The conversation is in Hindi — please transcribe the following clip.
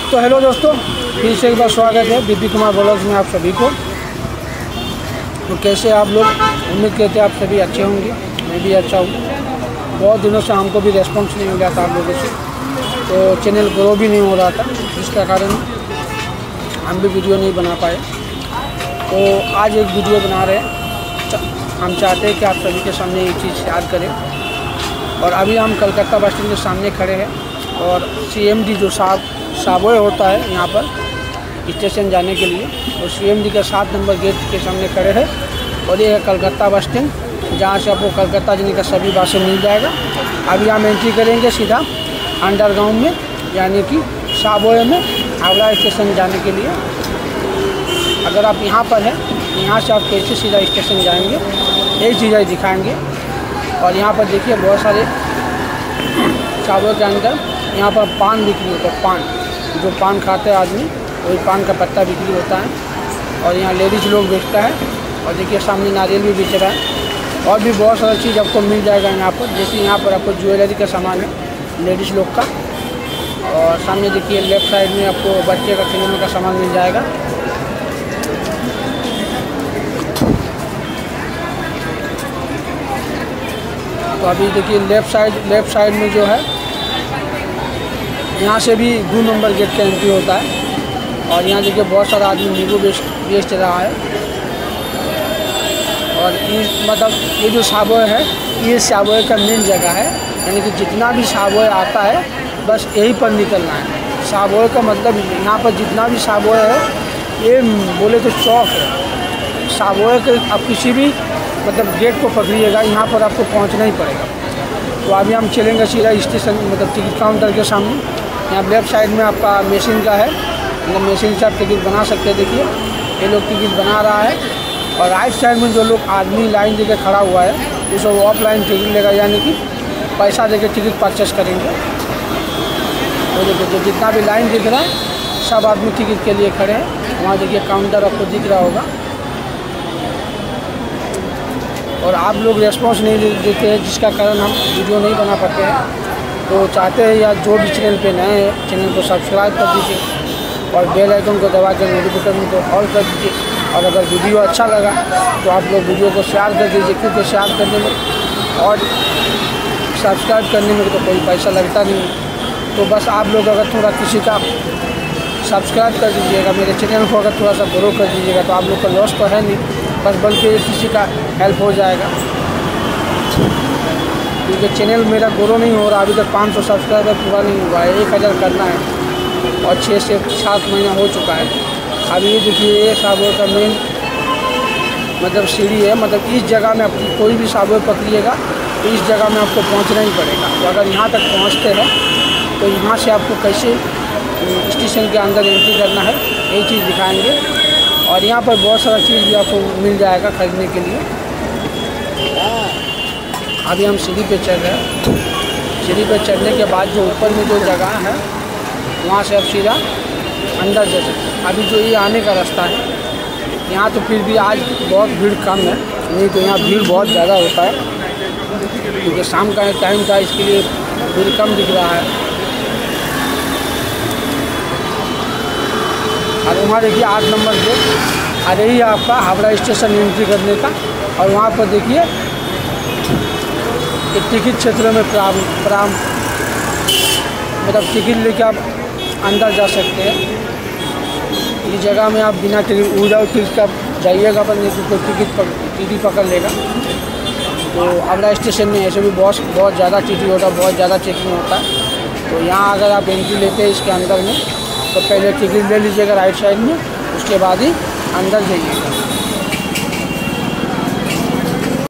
तो हेलो दोस्तों, फिर से एक बार स्वागत है बीपी कुमार ब्लॉग्स में आप सभी को। तो कैसे आप लोग? उम्मीद करते हैं आप सभी अच्छे होंगे। मैं भी अच्छा हूँ। बहुत दिनों से हमको भी रेस्पॉन्स नहीं मिला था आप लोगों से, तो चैनल ग्रो भी नहीं हो रहा था, जिसका कारण हम भी वीडियो नहीं बना पाए। तो आज एक वीडियो बना रहे हैं। हम चाहते हैं कि आप सभी के सामने ये चीज़ शेयर करें। और अभी हम कलकत्ता बस स्टैंड के सामने खड़े हैं और CMD जो साबोए होता है यहाँ पर स्टेशन जाने के लिए, तो CMD के 7 नंबर गेट के सामने खड़े हैं। और ये है कलकत्ता बस स्टैंड, जहाँ से आपको कलकत्ता जाने का सभी बसें मिल जाएगा। अभी हम एंट्री करेंगे सीधा अंडरग्राउंड में, यानी कि साबोए में हावड़ा स्टेशन जाने के लिए। अगर आप यहाँ पर हैं, यहाँ से आप कैसे सीधा स्टेशन जाएंगे यही चीज़ें दिखाएंगे। और यहाँ पर देखिए बहुत सारे साबोए के अंदर यहाँ पर पान बिक्री होता है। पान जो पान खाते हैं आदमी, वही पान का पत्ता बिक्री होता है। और यहाँ लेडीज़ लोग बेचता है। और देखिए सामने नारियल भी बेच रहा है। और भी बहुत सारा चीज़ आपको मिल जाएगा यहाँ पर। जैसे यहाँ पर आपको ज्वेलरी का सामान है लेडीज़ लोग का। और सामने देखिए लेफ्ट साइड में आपको बच्चे का खिलौने का सामान मिल जाएगा। तो अभी देखिए लेफ़्ट साइड में जो है, यहाँ से भी 2 नंबर गेट का एंट्री होता है। और यहाँ देखिए बहुत सारा आदमी नींबू बेच रहा है। और मतलब ये जो साबोए है, ये साबोए का मेन जगह है। यानी कि जितना भी साबोए आता है बस यहीं पर निकलना है। साबोए का मतलब यहाँ पर जितना भी साबोए है, ये बोले तो चौक है। साबोए के आप किसी भी मतलब गेट को पकड़िएगा, यहाँ पर आपको पहुँचना ही पड़ेगा। तो अभी हम चलेंगे सीधा स्टेशन, मतलब टिकट काउंटर के सामने। यहाँ लेफ्ट साइड में आपका मशीन का है, मतलब मशीन से आप टिकट बना सकते हैं। देखिए ये लोग टिकट बना रहा है। और राइट साइड में जो लोग आदमी लाइन देके खड़ा हुआ है, वो सब ऑफलाइन टिकट लेगा, यानी कि पैसा देके टिकट परचेस करेंगे। तो देखिए जो जितना भी लाइन दिख रहा है, सब आदमी टिकट के लिए खड़े हैं। वहाँ देखिए काउंटर आपको दिख रहा होगा। और आप लोग रेस्पॉन्स नहीं देते हैं, जिसका कारण हम वीडियो नहीं बना पाते हैं। तो चाहते हैं या जो भी चैनल पे नए हैं, चैनल को सब्सक्राइब कर दीजिए और बेल आइकन को दबा कर नोटिफिकेशन को ऑल कर दीजिए। और अगर वीडियो अच्छा लगा तो आप लोग वीडियो को शेयर कर दीजिए, क्योंकि शेयर करने में और सब्सक्राइब करने में तो कोई पैसा लगता नहीं। तो बस आप लोग अगर थोड़ा किसी का सब्सक्राइब कर दीजिएगा, मेरे चैनल को अगर थोड़ा सा ग्रो कर दीजिएगा, तो आप लोग का लॉस तो है नहीं, बस बल्कि किसी का हेल्प हो जाएगा। क्योंकि चैनल मेरा ग्रो नहीं हो रहा, अभी तक 500 सब्सक्राइबर पूरा नहीं हुआ है। 1000 करना है और 6 से 7 महीना हो चुका है। अभी ये देखिए ये साबोए का मेन मतलब सीढ़ी है। मतलब इस जगह में आप कोई भी साबोए पकड़िएगा तो इस जगह में आपको पहुंचना ही पड़ेगा। तो अगर यहाँ तक पहुँचते हैं तो यहाँ से आपको कैसे स्टेशन के अंदर एंट्री करना है यही चीज़ दिखाएँगे। और यहाँ पर बहुत सारा चीज़ भी आपको मिल जाएगा खरीदने के लिए। अभी हम सीढ़ी पे चढ़ रहे हैं। सीढ़ी पे चढ़ने के बाद जो ऊपर में जो जगह है, वहाँ से आप सीधा अंदर जा सकते हैं। अभी जो ये आने का रास्ता है, यहाँ तो फिर भी आज बहुत भीड़ कम है, नहीं तो यहाँ भीड़ बहुत ज़्यादा होता है। क्योंकि शाम का टाइम था, इसके लिए भीड़ कम दिख रहा है। और वहाँ देखिए 8 नंबर गेट, और यही आपका हावड़ा स्टेशन एंट्री करने का। और वहाँ पर देखिए एक टिकट क्षेत्र में प्राम मतलब टिकट लेके आप अंदर जा सकते हैं। इस जगह में आप बिना टिकट विदाउट टिकट का जाइएगा, पर नहीं तो टीटी पकड़ लेगा। तो हावड़ा स्टेशन में ऐसे भी बहुत ज़्यादा टीटी होता है, बहुत ज़्यादा चेकिंग होता है। तो यहाँ अगर आप एंट्री लेते हैं इसके अंदर में, तो पहले टिकट ले लीजिएगा राइट साइड में, उसके बाद ही अंदर जाइएगा।